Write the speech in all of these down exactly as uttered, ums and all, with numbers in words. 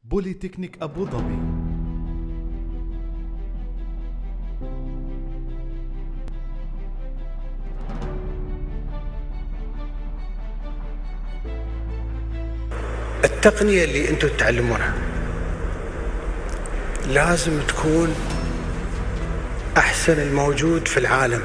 بوليتكنيك أبو ظبي. التقنية اللي انتم تتعلمونها لازم تكون أحسن الموجود في العالم.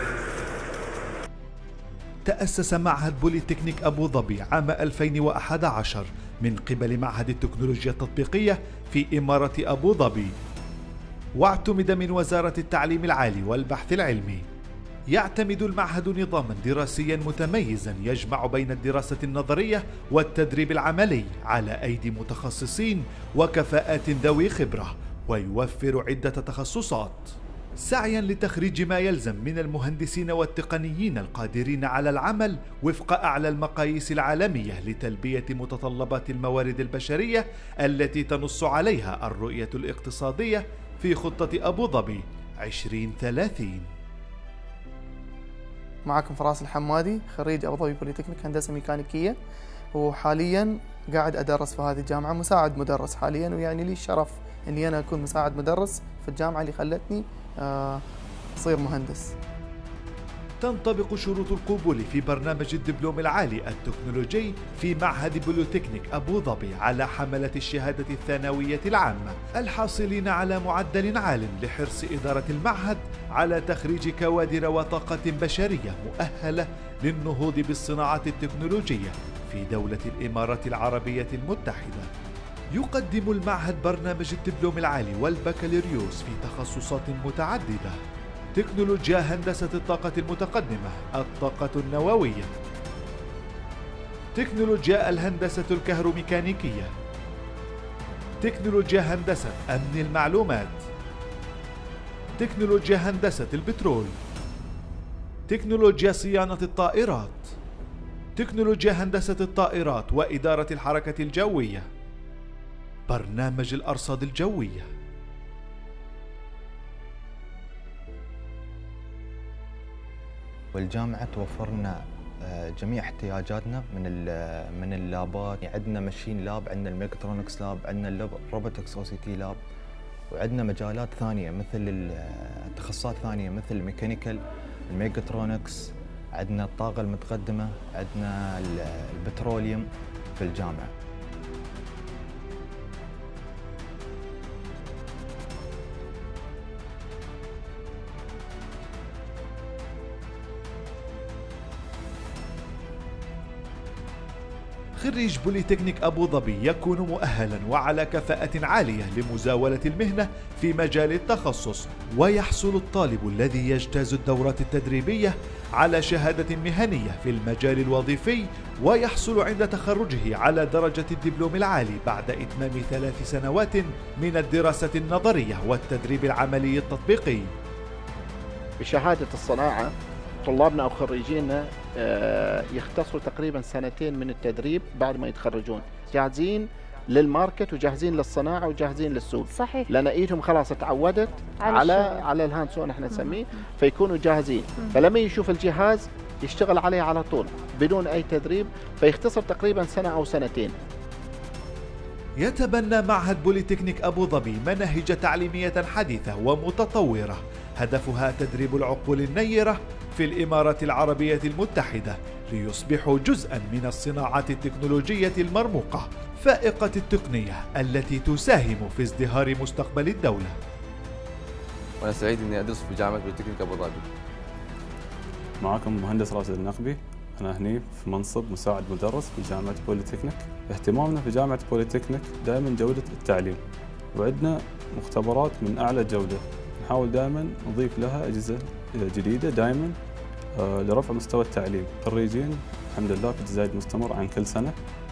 تأسس معهد بوليتكنيك أبو ظبي عام ألفين وأحد عشر من قبل معهد التكنولوجيا التطبيقية في إمارة أبو ظبي، واعتمد من وزارة التعليم العالي والبحث العلمي. يعتمد المعهد نظاما دراسيا متميزا يجمع بين الدراسة النظرية والتدريب العملي على أيدي متخصصين وكفاءات ذوي خبرة، ويوفر عدة تخصصات، سعيا لتخريج ما يلزم من المهندسين والتقنيين القادرين على العمل وفق أعلى المقاييس العالمية لتلبية متطلبات الموارد البشرية التي تنص عليها الرؤية الاقتصادية في خطة أبو ظبي عشرين ثلاثين. معكم فراس الحمادي، خريج أبو ظبي بوليتكنيك هندسة ميكانيكية، وحاليا قاعد أدرس في هذه الجامعة، مساعد مدرس حاليا، ويعني لي الشرف إني أنا أكون مساعد مدرس في الجامعة اللي خلتني أصير مهندس. تنطبق شروط القبول في برنامج الدبلوم العالي التكنولوجي في معهد بوليتكنيك أبو ظبي على حملة الشهادة الثانوية العامة الحاصلين على معدل عال، لحرص إدارة المعهد على تخريج كوادر وطاقة بشرية مؤهلة للنهوض بالصناعة التكنولوجية في دولة الإمارات العربية المتحدة. يقدم المعهد برنامج الدبلوم العالي والبكالوريوس في تخصصات متعددة: تكنولوجيا هندسة الطاقة المتقدمة، الطاقة النووية، تكنولوجيا الهندسة الكهروميكانيكية، تكنولوجيا هندسة أمن المعلومات، تكنولوجيا هندسة البترول، تكنولوجيا صيانة الطائرات، تكنولوجيا هندسة الطائرات وإدارة الحركة الجوية، برنامج الأرصاد الجوية. والجامعة توفر لنا جميع احتياجاتنا من من اللابات، عندنا ماشين لاب، عندنا الميكاترونكس لاب، عندنا الروبوتكس او سي تي لاب، وعندنا مجالات ثانية مثل تخصصات ثانية مثل الميكانيكال، الميكاترونكس، عندنا الطاقة المتقدمة، عندنا البتروليوم في الجامعة. خريج بوليتكنيك أبو ظبي يكون مؤهلا وعلى كفاءة عالية لمزاولة المهنة في مجال التخصص، ويحصل الطالب الذي يجتاز الدورات التدريبية على شهادة مهنية في المجال الوظيفي، ويحصل عند تخرجه على درجة الدبلوم العالي بعد إتمام ثلاث سنوات من الدراسة النظرية والتدريب العملي التطبيقي. بشهادة الصناعة طلابنا أو خريجينا يختصروا تقريبا سنتين من التدريب بعد ما يتخرجون، جاهزين للماركت وجاهزين للصناعة وجاهزين للسوق. صحيح. لأن ايدهم خلاص تعودت على على, على الهاندس اون احنا نسميه، فيكونوا جاهزين. مم. فلما يشوف الجهاز يشتغل عليه على طول بدون أي تدريب، فيختصر تقريبا سنة أو سنتين. يتبنى معهد بوليتكنيك أبو ظبي مناهج تعليمية حديثة ومتطورة هدفها تدريب العقول النيرة في الإمارات العربية المتحدة ليصبحوا جزءاً من الصناعات التكنولوجية المرموقة فائقة التقنية التي تساهم في ازدهار مستقبل الدولة. وأنا سعيد أني أدرس في جامعة بوليتكنيك أبو ظبي. معكم مهندس راشد النقبي، أنا هني في منصب مساعد مدرس في جامعة بوليتكنيك. اهتمامنا في جامعة بوليتكنيك دائما جودة التعليم، وعندنا مختبرات من أعلى جودة، نحاول دائما نضيف لها أجهزة جديدة دائما لرفع مستوى التعليم. خريجين الحمد لله في تزايد مستمر عن كل سنة.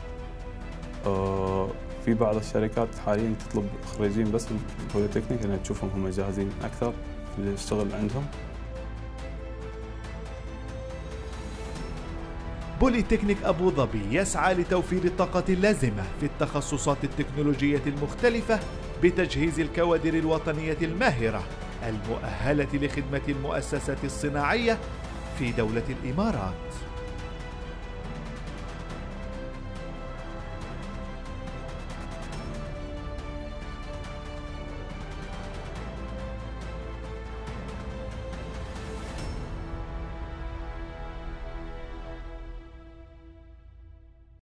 في بعض الشركات حاليا تطلب خريجين بس من بوليتكنيك لأنها تشوفهم هم جاهزين أكثر في الشغل عندهم. بوليتكنيك أبو ظبي يسعى لتوفير الطاقة اللازمة في التخصصات التكنولوجية المختلفة بتجهيز الكوادر الوطنية الماهرة المؤهلة لخدمة المؤسسات الصناعية في دولة الإمارات.